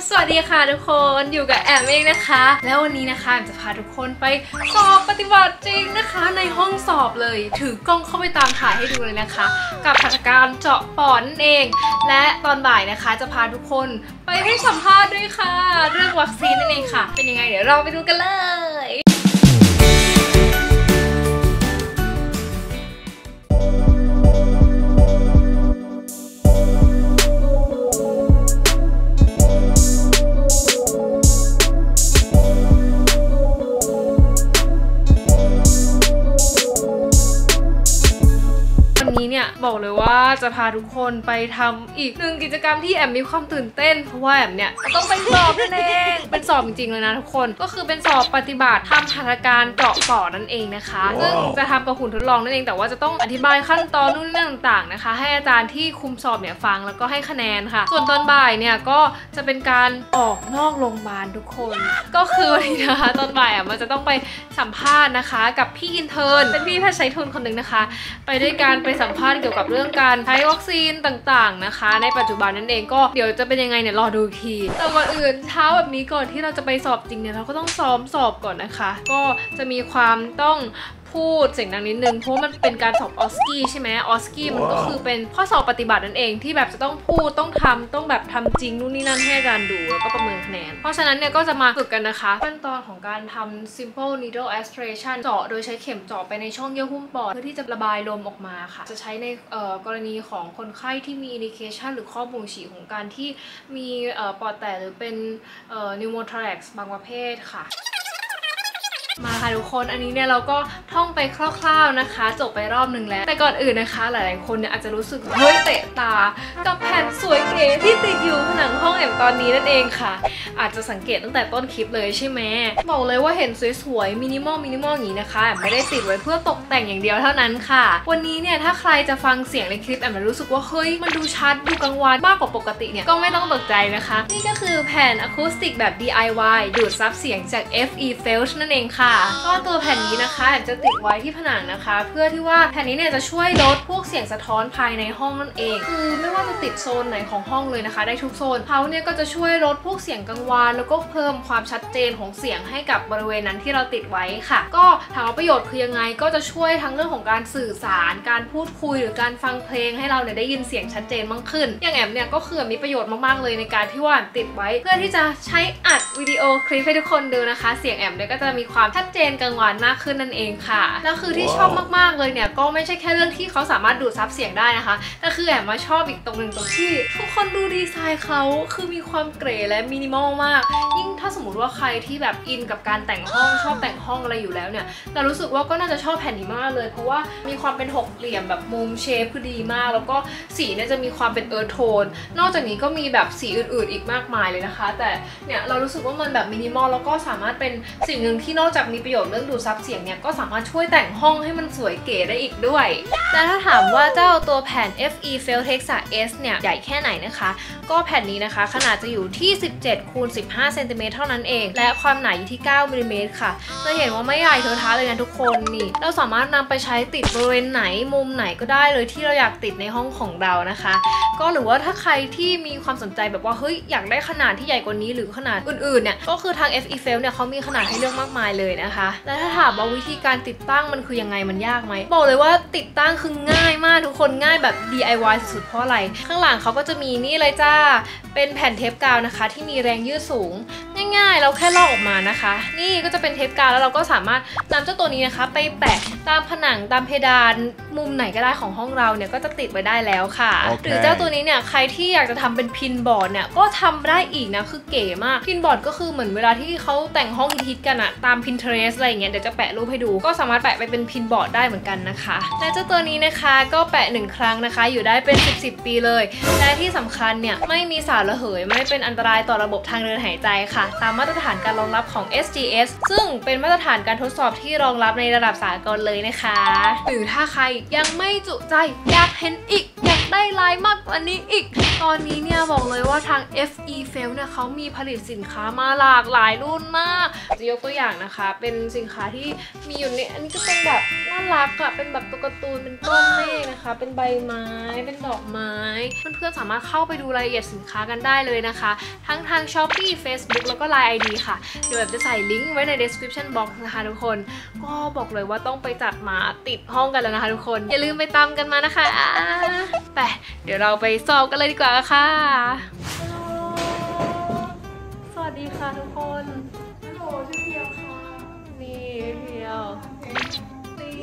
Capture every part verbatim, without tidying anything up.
สวัสดีค่ะทุกคนอยู่กับแอมเองนะคะแล้ววันนี้นะคะแอมจะพาทุกคนไปสอบปฏิบัติจริงนะคะในห้องสอบเลยถือกล้องเข้าไปตามถ่ายให้ดูเลยนะคะกับหัตถการเจาะปอดนั่นเองและตอนบ่ายนะคะจะพาทุกคนไปให้สัมภาษณ์ด้วยค่ะเรื่องวัคซีนนั่นเองค่ะเป็นยังไงเดี๋ยวเราไปดูกันเลยเนี่ยบอกเลยว่าจะพาทุกคนไปทำอีกหนึ่งกิจกรรมที่แอมมีความตื่นเต้นเพราะว่าแอมเนี่ยต้องไปสอบนั่นเองเป็นสอบจริงๆเลยนะทุกคนก็คือเป็นสอบปฏิบัติทำหัตถการเจาะปอดนั่นเองนะคะซึ่งจะทำกับหุ่นทดลองนั่นเองแต่ว่าจะต้องอธิบายขั้นตอนนู่นนี่ต่างๆนะคะให้อาจารย์ที่คุมสอบเนี่ยฟังแล้วก็ให้คะแนนค่ะส่วนตอนบ่ายเนี่ยก็จะเป็นการออกนอกโรงพยาบาลทุกคนก็คือวันนี้นะคะตอนบ่ายอ่ะมันจะต้องไปสัมภาษณ์นะคะกับพี่อินเทอร์นเป็นพี่แพทย์ใช้ทุนคนหนึ่งนะคะไปด้วยการไปสัมภาษณ์เกี่ยวกับเรื่องการใช้วัคซีนต่างๆนะคะในปัจจุบันนั่นเองก็เดี๋ยวจะเป็นยังไงเนี่ยรอดูทีแต่ก่อนอื่นเช้าแบบนี้ก่อนที่เราจะไปสอบจริงเนี่ยเราก็ต้องซ้อมสอบก่อนนะคะก็จะมีความต้องพูดเสียงดังนิดนึงเพราะมันเป็นการสอบออสกี้ใช่ไหมออสกี้มันก็คือเป็นข้อสอบปฏิบัตินั่นเองที่แบบจะต้องพูดต้องทำต้องแบบทำจริงนู่นนี่นั่นให้อาจารย์ดูแล้วก็ประเมินคะแนนเพราะฉะนั้นเนี่ยก็จะมาฝึกกันนะคะขั้นตอนของการทำ simple needle aspiration เจาะโดยใช้เข็มเจาะไปในช่องเยื่อหุ้มปอดเพื่อที่จะระบายลมออกมาค่ะจะใช้ในกรณีของคนไข้ที่มี indication หรือข้อบ่งชี้ของการที่มีปอดแตกหรือเป็น pneumothorax บางประเภทค่ะมาค่ะทุกคนอันนี้เนี่ยเราก็ท่องไปคร่าวๆนะคะจบไปรอบหนึ่งแล้วแต่ก่อนอื่นนะคะหลายๆคนเนี่ยอาจจะรู้สึกเฮ้ยเตะตากับแผ่นสวยเก๋ที่ติดอยู่ผนังห้องแอมตอนนี้นั่นเองค่ะอาจจะสังเกตตั้งแต่ต้นคลิปเลยใช่ไหมบอกเลยว่าเห็นสวยๆมินิมอลมินิมอลอย่างนี้นะคะแอมไม่ได้ติดไว้เพื่อตกแต่งอย่างเดียวเท่านั้นค่ะวันนี้เนี่ยถ้าใครจะฟังเสียงในคลิปแอมรู้สึกว่าเฮ้ยมันดูชัดดูกังวานมากกว่าปกติเนี่ยก็ไม่ต้องตกใจนะคะนี่ก็คือแผ่นอะคูสติกแบบ ดี ไอ วาย ดูดซับเสียงจาก เอฟ อี Felch นั่นเองค่ะก็ตัวแผ่นนี้นะคะแอมจะติดไว้ที่ผนังนะคะเพื่อที่ว่าแผ่นนี้เนี่ยจะช่วยลดพวกเสียงสะท้อนภายในห้องนั่นเองคือไม่ว่าจะติดโซนไหนของห้องเลยนะคะได้ทุกโซนเขาเนี่ยก็จะช่วยลดพวกเสียงกังวานแล้วก็เพิ่มความชัดเจนของเสียงให้กับบริเวณนั้นที่เราติดไว้ค่ะก็ถามว่าประโยชน์คือยังไงก็จะช่วยทั้งเรื่องของการสื่อสารการพูดคุยหรือการฟังเพลงให้เราเนี่ยได้ยินเสียงชัดเจนมากขึ้นอย่างแอมเนี่ยก็คือมีประโยชน์มากๆเลยในการที่ว่าติดไว้เพื่อที่จะใช้อัดวิดีโอคลิปให้ทุกคนดูนะคะเสียงแอมเนี่ยก็จะมีความชัดเจนกังวานมากขึ้นนั่นเองค่ะแล้วคือที่ชอบมากๆเลยเนี่ยก็ไม่ใช่แค่เรื่องที่เขาสามารถดูดซับเสียงได้นะคะแต่คือแอมมาชอบอีกตรงหนึ่งตรงที่ทุกคนดูดีไซน์เขาคือมีความเก๋และมินิมอลมากยิ่งถ้าสมมติว่าใครที่แบบอินกับการแต่งห้องชอบแต่งห้องอะไรอยู่แล้วเนี่ยเรารู้สึกว่าก็น่าจะชอบแผ่นนี้มากเลยเพราะว่ามีความเป็นหกเหลี่ยมแบบมุมเชฟคือดีมากแล้วก็สีเนี่ยจะมีความเป็นเอิร์ธโทนนอกจากนี้ก็มีแบบสีอื่นๆอีกมากมายเลยนะคะแต่เนี่ยเรารู้สึกว่ามันแบบมินิมอลแล้วก็สามารถเป็นสิ่งหนึ่งที่นอกจากมีประโยชน์เรื่องดูดซับเสียงเนี่ยก็สามารถช่วยแต่งห้องให้มันสวยเก๋ได้อีกด้วยและถ้าถามว่าเจ้าตัวแผ่น เอฟ อี Felch Hexa S เนี่ยใหญ่แค่ไหนนะคะก็แผ่นนี้นะคะขนาดจะอยู่ที่สิบเจ็ดคูณสิบห้าเซนติเมตรเท่านั้นเองและความหนาอยู่ที่เก้ามิลลิเมตรค่ะจะเห็นว่าไม่ใหญ่เทอะทะเลยนะทุกคนนี่เราสามารถนำไปใช้ติดบริเวณไหนมุมไหนก็ได้เลยที่เราอยากติดในห้องของเรานะคะก็หรือว่าถ้าใครที่มีความสนใจแบบว่าเฮ้ยอยากได้ขนาดที่ใหญ่กว่านี้หรือขนาดอื่นๆเนี่ยก็คือทาง เอฟ อี Felch เนี่ยเขามีขนาดให้เลือกมากมายเลยนะคะและถ้าถามว่าวิธีการติดตั้งมันคือยังไงมันยากไหมบอกเลยว่าติดตั้งคือง่ายมากทุกคนง่ายแบบ ดี ไอ วาย สุดๆเพราะอะไรข้างหลังเขาก็จะมีนี่เลยจ้าเป็นแผ่นเทปกาวนะคะที่มีแรงยืดสูงง่ายๆเราแค่ลอกออกมานะคะนี่ก็จะเป็นเทปกาวแล้วเราก็สามารถนำเจ้าตัวนี้นะคะไปแปะตามผนังตามเพดานมุมไหนก็ได้ของห้องเราเนี่ยก็จะติดไว้ได้แล้วค่ะ okay. หรือเจ้าตัวนี้เนี่ยใครที่อยากจะทำเป็นพินบอร์ดเนี่ยก็ทำได้อีกนะคือเก๋มากพินบอร์ดก็คือเหมือนเวลาที่เขาแต่งห้องฮิตๆกันอะตาม Pinterest อะไรอย่างเงี้ยเดี๋ยวจะแปะรูปให้ดูก็สามารถแปะไปเป็นพินบอร์ดได้เหมือนกันนะคะและเจ้าตัวนี้นะคะก็แปะหนึ่งครั้งนะคะอยู่ได้เป็นสิบ สิบปีเลยและที่สำคัญเนี่ยไม่มีสารระเหยไม่เป็นอันตรายต่อระบบทางเดินหายใจค่ะตามมาตรฐานการรองรับของ เอส จี เอส ซึ่งเป็นมาตรฐานการทดสอบที่รองรับในระดับสากลเลยนะคะหรือถ้าใครยังไม่จุใจอยากเห็นอีกอยากได้ไลน์มากกว่านี้อีกตอนนี้เนี่ยบอกเลยว่าทาง เอฟ อี เอฟ เนี่ยเขามีผลิตสินค้ามาหลากหลายรุ่นมากจะยกตัวอย่างนะคะเป็นสินค้าที่มีอยู่ในอันนี้ก็เป็นแบบน่ารักอะเป็นแบบตัวการ์ตูนเป็นก้อนเมฆนะคะเป็นใบไม้เป็นดอกไม้เพื่อนๆสามารถเข้าไปดูรายละเอียดสินค้ากันได้เลยนะคะทั้งทาง Shopee Facebook แล้วก็ ไลน์ ไอ ดี ค่ะเดี๋ยวแบบจะใส่ลิงก์ไว้ใน description box นะคะทุกคนก็บอกเลยว่าต้องไปจัดมาติดห้องกันแล้วนะคะทุกคนอย่าลืมไปตามกันมานะคะไปเดี๋ยวเราไปสอบกันเลยดีกว่าค่ะสวัสดีค่ะทุกคนฮัลโหลชื่อเพียวค่ะนี่เพียวนี่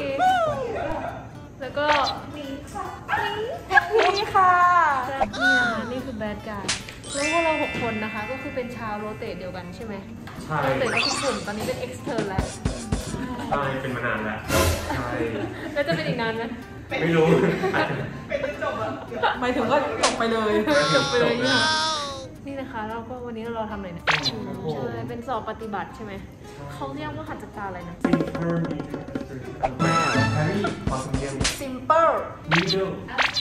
แล้วก็นี่นี่ค่ะนี่นะคะนี่คือแบดการ์แล้วพวกเราหกคนนะคะก็คือเป็นชาวโรเตทเดียวกันใช่ไหมใช่โรเตทก็คือกลุ่มตอนนี้เป็นเอ็กซ์เทิร์นแล้วใช่เป็นมานานแล้วใช่แล้วจะเป็นอีกนานไหมไม่รู้เป็นจนจบอะหมายถึงว่าจบไปเลยจบไปเลยเนี่ยนี่นะคะเราก็วันนี้เราทำอะไรเนี่ยใช่เป็นสอบปฏิบัติใช่ไหมเขาเรียกว่าหัตถการอะไรนะ simple middle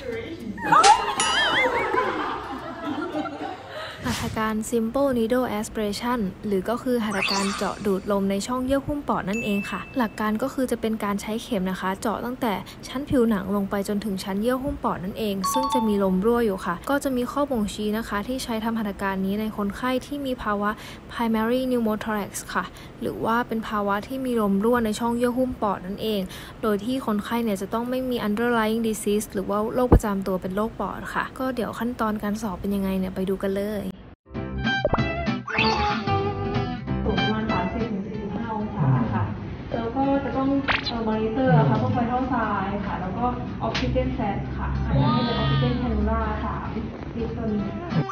หัตถการ simple needle aspiration หรือก็คือหัตถการเจาะดูดลมในช่องเยื่อหุ้มปอดนั่นเองค่ะหลักการก็คือจะเป็นการใช้เข็มนะคะเจาะตั้งแต่ชั้นผิวหนังลงไปจนถึงชั้นเยื่อหุ้มปอดนั่นเองซึ่งจะมีลมรั่วอยู่ค่ะก็จะมีข้อบ่งชี้นะคะที่ใช้ทำหัตถการนี้ในคนไข้ที่มีภาวะ primary pneumothorax ค่ะหรือว่าเป็นภาวะที่มีลมรั่วในช่องเยื่อหุ้มปอดนั่นเองโดยที่คนไข้เนี่ยจะต้องไม่มี underlying disease หรือว่าโรคประจำตัวเป็นโรคปอดค่ะก็เดี๋ยวขั้นตอนการสอบเป็นยังไงเนี่ยไปดูกันเลยแล้วก็จะต้องเอ่อมอนิเตอร์ค่ะพวกไวทัลไซน์ค่ะแล้วก็ออกซิเจนแซสค่ะอันนี้เป็นออกซิเจนแคนูล่าสามลิตรตัวนี้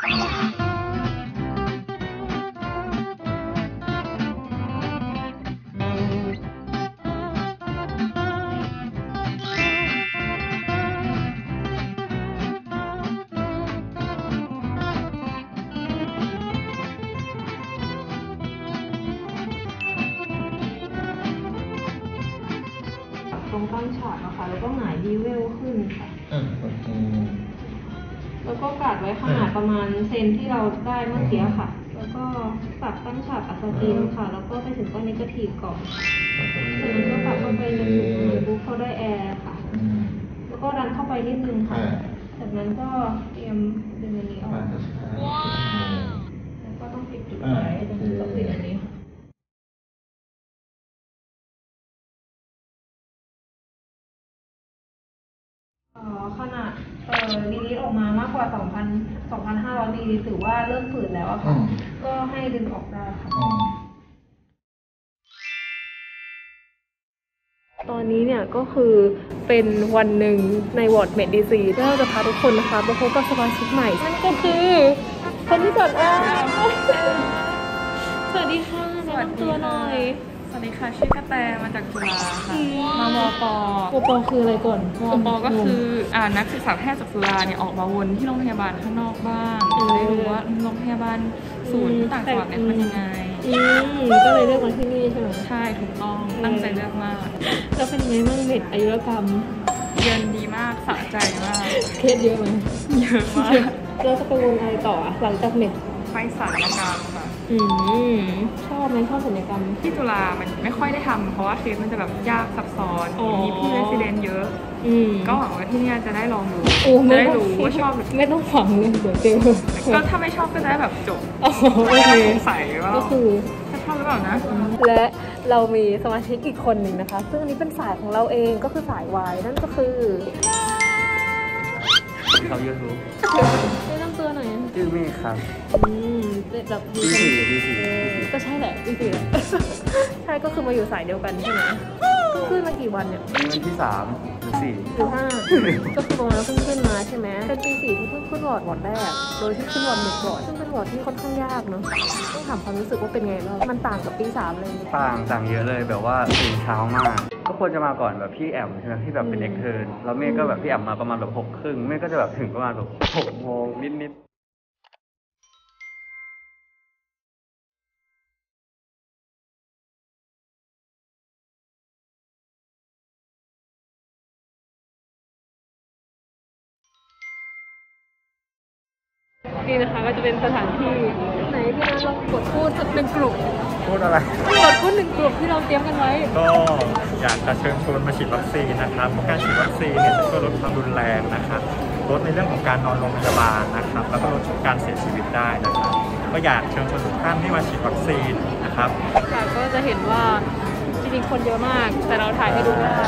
ตรงตั้งฉากนะคะแล้วก็หงายดีเวลขึ้นค่ะแล้วก็กัดไว้ขนาดประมาณเซนที่เราได้เมื่อกี้ค่ะแล้วก็ปักตั้งฉากอัสตีนค่ะแล้วก็ไปถึงก้อนนิเกทีฟก่อนจากนั้นก็ปักเข้าไปในถุงมือบุ๊กเขาได้แอร์ค่ะแล้วก็ดันเข้าไปนิดนึงค่ะจากนั้นก็เตรียมดึงอันนี้ออกแล้วก็ต้องปิดจุดไว้ตรงนี้ก็ปิดอันนี้ขนาดเอ่อดีลิทออกมามากกว่า สองพัน สองพันห้าร้อย มิลลิลิตรถือว่าเริ่มฝืดแล้วอะค่ะก็ให้ดึงออกได้ค่ะตอนนี้เนี่ยก็คือเป็นวันหนึ่งในวอร์ดเมดดีซีแล้วเราจะพาทุกคนนะคะไปพบกับสมาชิกใหม่นั่นก็คือคนที่สอนอ่ะสวัสดีค่ะแนะนำตัวหน่อยสวัสดีค่ะชื่อกระแตมาจากจุฬาค่ะมามปมปคืออะไรก่อนมปก็คืออ่านักศึกษาแพทย์จากจุฬาเนี่ยออกมาวนที่โรงพยาบาลข้างนอกบ้างจะได้รู้ว่าโรงพยาบาลศูนย์ต่างจังหวัดเนี่ยเป็นยังไงก็เลยเลือกมาที่นี่ใช่ไหมใช่ถูกต้องตั้งใจเลือกมากแล้วเป็นยังไงบ้างเม็ดอายุรกรรมเย็นดีมากสะใจมากเคสเยอะไหมเยอะมากแล้วจะไปวนอะไรต่อหลังจากเม็ดไฟศัลยกรรมค่ะอืมชอบไหมชอบศัลยกรรมที่จุฬามันไม่ค่อยได้ทำเพราะว่าเคสมันจะแบบยากซับซ้อนมีพี่เรสซิเดนต์เยอะก็หวังว่าที่นี่จะได้ลองดูจะได้รู้ว่าชอบไม่ต้องฝังเลยเดี๋ยวเจอก็ถ้าไม่ชอบก็จะได้แบบจบโอเคใส่ว่าก็คือถ้าชอบหรือเปล่านะและเรามีสมาชิกอีกคนหนึ่งนะคะซึ่งอันนี้เป็นสายของเราเองก็คือสายวายนั่นก็คือเขายูทูบแนะนำตัวหน่อยชื่อเมฆครับอืมแบบดีสี่ดีสี่ก็ใช่แหละดีสี่แหละใช่ก็คือมาอยู่สายเดียวกันใช่ไหมเพิ่งขึ้นมากี่วันเนี่ยวันที่สามหรือสี่หรือห้าก็คือประมาณเพิ่งขึ้นมาใช่ไหมเป็นปีสี่ที่เพิ่งขึ้นวอร์ดวอร์ดแรกโดยที่ขึ้นวอร์ดหนึ่งก่อนซึ่งเป็นวอร์ดที่ค่อนข้างยากเนาะต้องถามความรู้สึกว่าเป็นไงบ้างมันต่างกับปีสามเลยต่างต่างเยอะเลยแบบว่าตื่นเช้ามากก็ควรจะมาก่อนแบบพี่แอมใช่ไหมที่แบบเป็นเอ็กเทิร์นแล้วเมฆก็แบบพี่แอมมาประมาณแบบหกครึ่งเมฆก็จะแบบถึงประมาณแบบหกโมงนิดๆนี่นะคะก็จะเป็นสถานที่ไหนที่เราลองกดพูดสักหนึ่งกลุ่มพูดอะไรกดพูดหนึ่งกลุ่มที่เราเตรียมกันไว้ก็อยากจะเชิญชวนมาฉีดวัคซีนนะครับเพราะการฉีดวัคซีนเนี่ยจะช่วยลดความรุนแรงนะครับลดในเรื่องของการนอนโรงพยาบาลนะครับแล้วก็ลดการเสียชีวิตได้นะครับก็อยากเชิญชวนทุกท่านให้มาฉีดวัคซีนนะครับค่ะก็จะเห็นว่าจริงๆคนเยอะมากแต่เราถ่ายให้ดูได้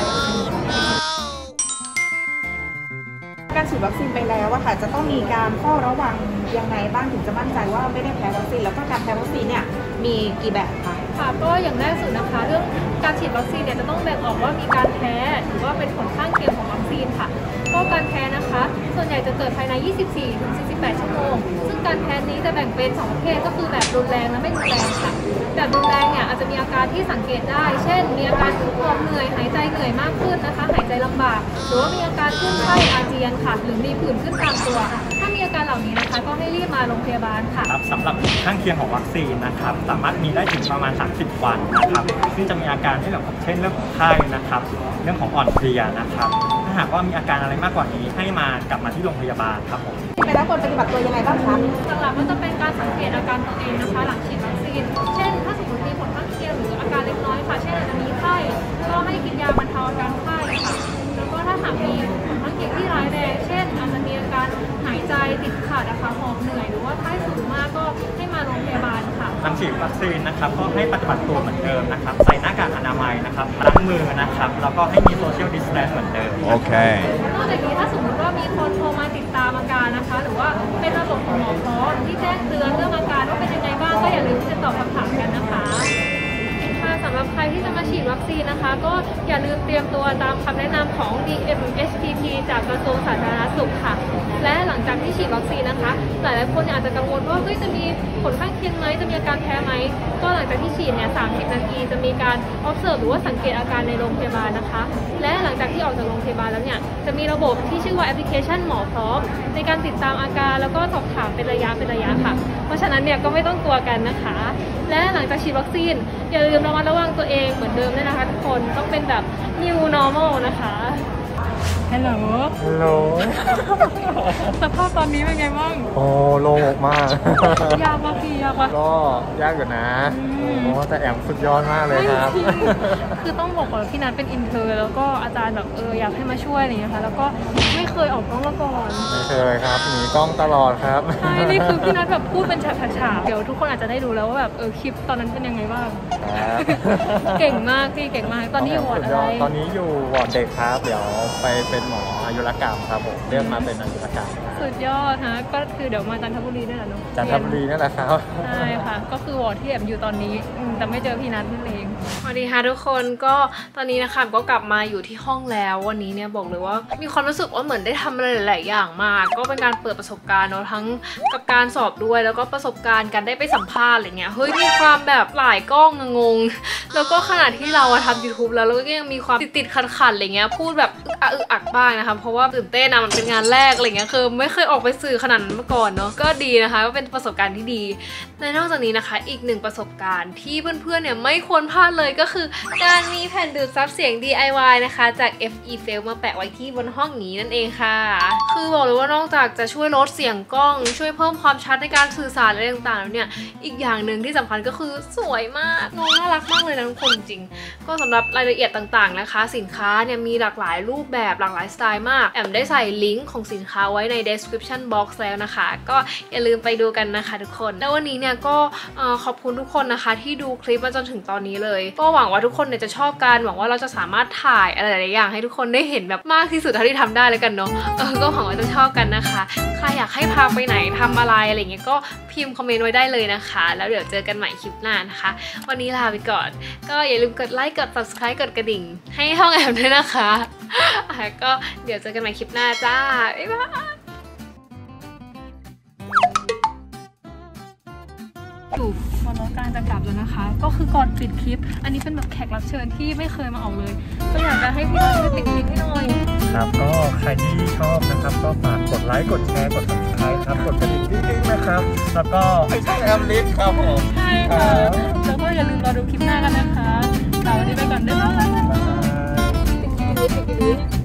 การฉีดวัคซีนไปแล้วอะค่ะจะต้องมีการเฝ้าระวังยังไงบ้างถึงจะมั่นใจว่าไม่ได้แพ้วัคซีนแล้วก็การแพ้วัคซีนเนี่ยมีกี่แบบคะค่ะก็อย่างแรกสุดนะคะเรื่องการฉีดวัคซีนเนี่ยจะต้องแบ่งออกว่ามีการแพ้หรือว่าเป็นผลข้างเคียงของวัคซีนค่ะก็การแพ้นะคะส่วนใหญ่จะเกิดภายใน ยี่สิบสี่ถึงสี่สิบแปด ชั่วโมงซึ่งการแพ้นี้จะแบ่งเป็นสองประเภทก็คือแบบรุนแรงและไม่รุนแรงค่ะแบบรุนแรงเนี่ยอาจจะมีอาการที่สังเกตได้เช่นมีอาการหอบเหนื่อยหายใจเหนื่อยมากขึ้นนะคะหายใจลำบากหรือว่ามีอาการคลื่นไส้อาเจียนค่ะหรือมีผื่นขึ้นตามตัวถ้ามีอาการเหล่านี้นะคะก็ให้รีบมาโรงพยาบาลค่ะครับสำหรับข้างเคียงของวัคซีนนะครับสามารถมีได้ถึงประมาณสามสิบวันนะครับซึ่งจะมีอาการที่แบบเช่นเรื่องของไข้นะครับเรื่องของอ่อนเพลียนะครับถ้าหากว่ามีอาการอะไรมากกว่านี้ให้มากลับมาที่โรงพยาบาลครับผมไปแล้วควรปฏิบัติตัวยังไงบ้างคะหลักๆก็จะเป็นการสังเกตอาการตัวเองนะคะหลังฉีดวัคซีนเช่นถ้าสมมติมีผลข้างเคียงหรืออาการเล็กน้อยค่ะเช่นอาจจะมีไข้ก็ให้กินยาบรรเทาอาการไข้ค่ะแล้วก็ถ้าหากมีผลข้างเคียงที่ร้ายแรงเช่นอาจจะมีอาการหายใจติดขัดนะคะหอบเหนื่อยหรือว่าไข้สูงมากก็ให้มาโรงพยาบาลค่ะหลังฉีดวัคซีนนะครับก็ให้ปฏิบัติตัวเหมือนเดิมนะครับใส่หน้ากากอนามัยนะครับล้างมือนะครับแล้วก็ให้มีโซเชียลดิสแทนซ์เหมือนเดิมโอเคนอกจากนี้ถ้าสมมติว่ามีคนโทรมาติดตามอาการนะคะหรือว่าเป็นระบบของหมอพร้อมที่แจ้งเตือนเรื่องอาการว่าเป็นยังไงบ้างก็อย่าลืมที่จะตอบคำถามกันนะคะสำหรับใครที่จะมาฉีดวัคซีนนะคะก็อย่าลืมเตรียมตัวตามคำแนะนำของ ดี เอ็ม เอช ที ที จากกระทรวงสาธารณสุขค่ะและหลังจากที่ฉีดวัคซีนนะคะหลายๆคนอาจจะกังวลว่าเฮ้ยจะมีผลข้างเคียงไหมจะมีอาการแพ้ไหมก็หลังจากที่ฉีดเนี่ยสามสิบนาทีจะมีการ observe หรือว่าสังเกตอาการในโรงพยาบาลนะคะและหลังจากที่ออกจากโรงพยาบาลแล้วเนี่ยจะมีระบบที่ชื่อว่าแอปพลิเคชันหมอพร้อมในการติดตามอาการแล้วก็สอบถามเป็นระยะเป็นระยะค่ะเพราะฉะนั้นเนี่ยก็ไม่ต้องกลัวกันนะคะและหลังจากฉีดวัคซีนอย่าลืมระมัดระวังตัวเองเหมือนเดิมด้วยนะคะทุกคนต้องเป็นแบบ new normal นะคะฮัลโหลฮัลโหลสภาพตอนนี้เป็นไงบ้างโอ้โล่งมากยากมากพี่ยากมากก็ยากอยู่นะโอ้แต่แอมสุดยอดมากเลยครับคือต้องบอกก่อนพี่นัทเป็นอินเทอร์แล้วก็อาจารย์แบบเอออยากให้มาช่วยอะไรอย่างเงี้ยค่ะแล้วก็ไม่เคยออกกล้องมาก่อนไม่เคยครับหนีกล้องตลอดครับใช่นี่คือพี่นัทแบบพูดเป็นฉากๆเดี๋ยวทุกคนอาจจะได้ดูแล้วว่าแบบเออคลิปตอนนั้นเป็นยังไงบ้างเก่งมากพี่เก่งมากตอนนี้อยู่วอร์ดอะไรตอนนี้อยู่วอร์ดเด็กครับเดี๋ยวไปเป็นหมออายุรกรรมครับผมเลือกมาเป็นอายุรกรรมสุดยอดฮะก็คือเดี๋ยวมาจันทบุรีนี่แหละเนาะจันทบุรีนั่นแหละครับใช่ค่ะก็คือวอร์ดที่แอมอยู่ตอนนี้แต่ไม่เจอพี่นัทนั่นเองสวัสดีค่ะทุกคนก็ตอนนี้นะคะก็กลับมาอยู่ที่ห้องแล้ววันนี้เนี่ยบอกเลยว่ามีความรู้สึกว่าเหมือนได้ทำอะไรหลายๆอย่างมากก็เป็นการเปิดประสบการณ์เนาะทั้งกับการสอบด้วยแล้วก็ประสบการณ์การได้ไปสัมภาษณ์อะไรเงี้ยเฮ้ยมีความแบบหลายกล้องงงแล้วก็ขณะที่เราทำ ยูทูบ แล้วเราก็ยังมีความติดๆขัดๆอะไรเงี้ยพูดแบบอึกอักอึกอักบ้างนะคะเพราะว่าตื่นเต้นนะมันเป็นงานแรกอะไรเงี้ยคือไม่เคยออกไปสื่อขนาดนั้นมาก่อนเนาะก็ดีนะคะก็เป็นประสบการณ์ที่ดีและนอกจากนี้นะคะอีกหนึ่งประสบการณ์ที่เพื่อนๆเนี่ยไม่ควรพลาดเลยก็คือการมีแผ่นดูดซับเสียง ดี ไอ วาย นะคะจาก เอฟ อี Fail มาแปะไว้ที่บนห้องนี้นั่นเองค่ะคือบอกเลยว่านอกจากจะช่วยลดเสียงกล้องช่วยเพิ่มความชัดในการสื่อสารอะไรต่างๆแล้วเนี่ยอีกอย่างหนึ่งที่สำคัญก็คือสวยมากน้องน่ารักมากเลยนะทุกคนจริงก็สำหรับรายละเอียดต่างๆนะคะสินค้าเนี่ยมีหลากหลายรูปแบบหลากหลายสไตล์มากแอมได้ใส่ลิงก์ของสินค้าไว้ใน description box แล้วนะคะก็อย่าลืมไปดูกันนะคะทุกคนแล้ววันนี้เนี่ยก็ขอบคุณทุกคนนะคะที่ดูคลิปมาจนถึงตอนนี้เลยก็หวังว่าทุกคนเนี่ยจะชอบกันหวังว่าเราจะสามารถถ่ายอะไรหลายอย่างให้ทุกคนได้เห็นแบบมากที่สุดเท่าที่ทำได้แล้วกันเนาะเออก็หวังว่าจะชอบกันนะคะใครอยากให้พาไปไหนทำอะไรอะไรเงี้ยก็พิมพ์คอมเมนต์ไว้ได้เลยนะคะแล้วเดี๋ยวเจอกันใหม่คลิปหน้านะคะวันนี้ลาไปก่อนก็อย่าลืมกดไลค์กด subscribe กดกระดิ่งให้ช่องแอมด้วยนะคะก็เดี๋ยวเจอกันใหม่คลิปหน้าจ้าบ๊ายบายอยู่บนรถกำลังจะกลับแล้วนะคะก็คือก่อนปิดคลิปอันนี้เป็นแบบแขกรับเชิญที่ไม่เคยมาออกเลยก็อยากจะให้พี่นัทช่วยปิดคลิปให้หน่อยครับก็ใครที่ชอบนะครับก็ฝากกดไลค์กดแชร์กด subscribe ครับกดกระดิ่งกิ๊งๆนะครับแล้วก็ช่องแอมลิสครับผมใช่ค่ะแล้วก็อย่าลืมรอดูคลิปหน้ากันนะคะเราวันนี้ไปก่อนเด้อบ๊ายบาย